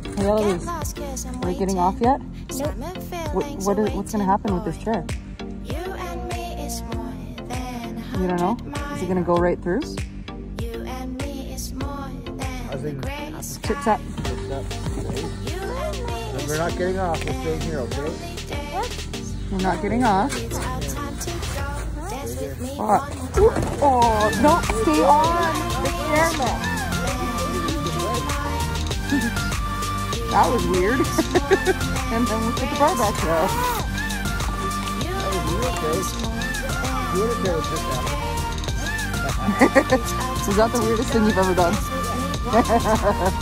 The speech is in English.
Hey Eloise, are we getting off yet? Nope. What's going to happen with this chair? You don't know? Is it going to go right through? I think Tip tap. we're not getting off. We're staying here, okay? We're not getting off. What? Oh, no, stay on the camera. That was weird. And then we put the bar back down. Is that the weirdest thing you've ever done?